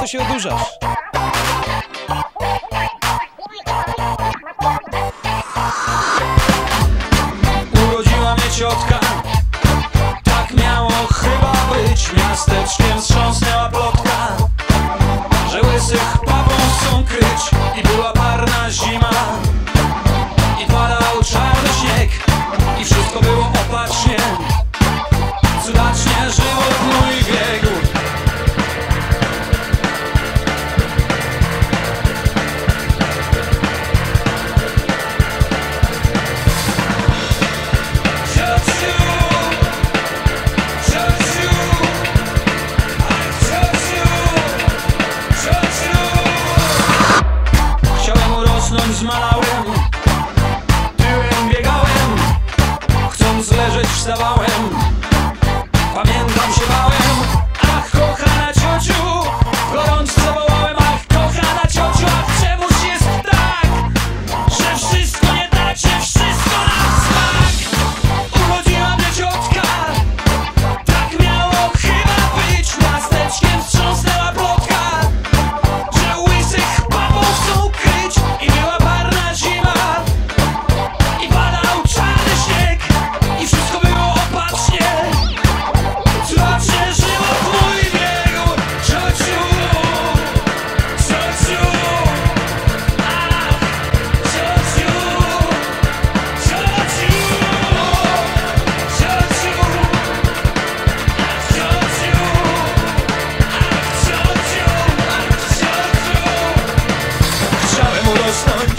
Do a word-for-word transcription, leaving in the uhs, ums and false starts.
się odurzasz. Urodziła mnie ciotka, tak miało chyba być. Miasteczkiem wstrząsnęła plotka, że łysych papą chcą kryć. I była parna zima, i padał czarny śnieg, i wszystko było opacznie, cudacznie żywot mój biegł. Zmalałem, tyłem biegałem, chcąc leżeć wstawałem. Pamiętam, się bałem. Ach, kochana ciociu, gorąco wołałem. Ach, kochana ciociu, ach, czemuż jest tak, że wszystko nie tak, że wszystko na smak. Urodziła mnie ciotka, tak miało chyba być. Miasteczkiem wstrząsnęła plotka, że łysych papą chcą kryć. I była parna zima, i padał czarny śnieg, i wszystko było opacznie, cudacznie żywot mój biegł. Ciociu, ciociu, ach, ciociu, ciociu, ciociu, ach, ciociu, ach, ciociu, ach, ciociu. Chciałem urosnąć